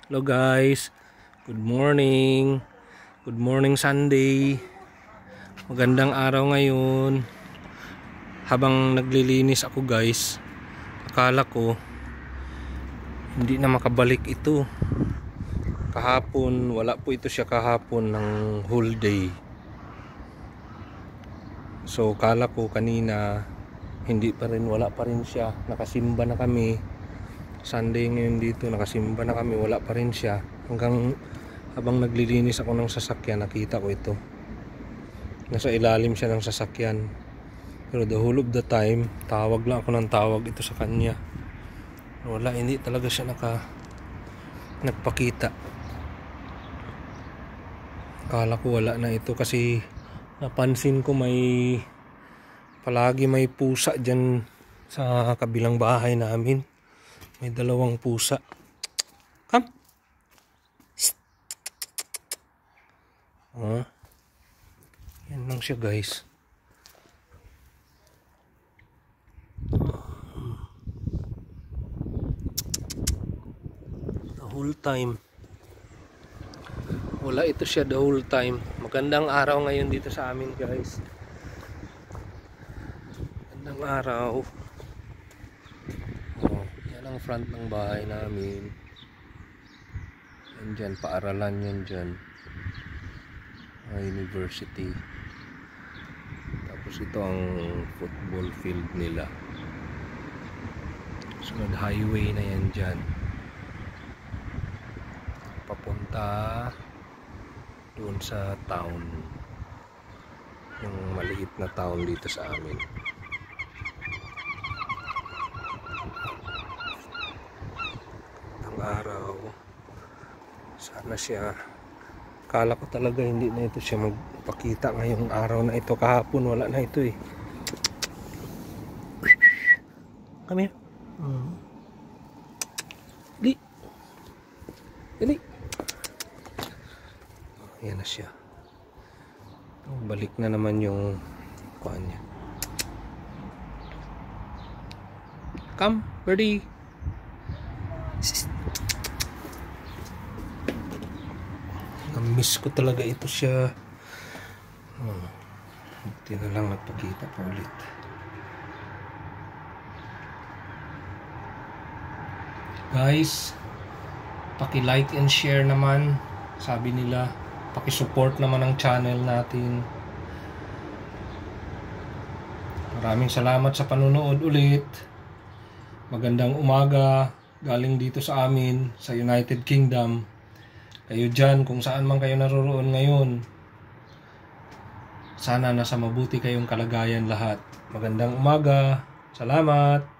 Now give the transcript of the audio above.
Hello guys, good morning. Good morning Sunday. Magandang araw ngayon. Habang naglilinis ako guys, akala ko hindi na makabalik ito. Kahapon, wala po ito siya kahapon ng whole day. So akala ko kanina hindi pa rin, wala pa rin siya. Nakasimba na kami. Sunday ngayon dito, nakasimba na kami, wala pa rin siya. Hanggang habang naglilinis ako ng sasakyan, nakita ko ito. Nasa ilalim siya ng sasakyan. Pero the whole of the time, tawag lang ako ng tawag ito sa kanya. Wala, hindi talaga siya nagpakita. Akala ko wala na ito kasi napansin ko palagi may pusa dyan sa kabilang bahay namin. May dalawang pusa. Come. Yan lang siya guys. The whole time. Wala ito siya the whole time. Magandang araw ngayon dito sa amin guys. Magandang araw. Ang front ng bahay namin. Yan dyan, paaralan yan dyan. University. Tapos ito ang football field nila. Sunod highway na yan dyan. Papunta doon sa town. Yung maliit na town dito sa amin. Araw, sana siya, kala ko talaga hindi na ito siya magpakita ngayong araw na ito. Kahapon wala na ito eh. Come here. Dali dali. Ayan na siya. Balik na naman yung kuhaan niya. Come, birdie. Miss ko talaga ito siya. Hindi na lang nagpakita pa ulit. Guys, paki-like and share naman. Sabi nila, paki-support naman ang channel natin. Maraming salamat sa panonood ulit. Magandang umaga galing dito sa amin sa United Kingdom. Kayo dyan, kung saan man kayo naroroon ngayon, sana nasa mabuti kayong kalagayan lahat. Magandang umaga. Salamat.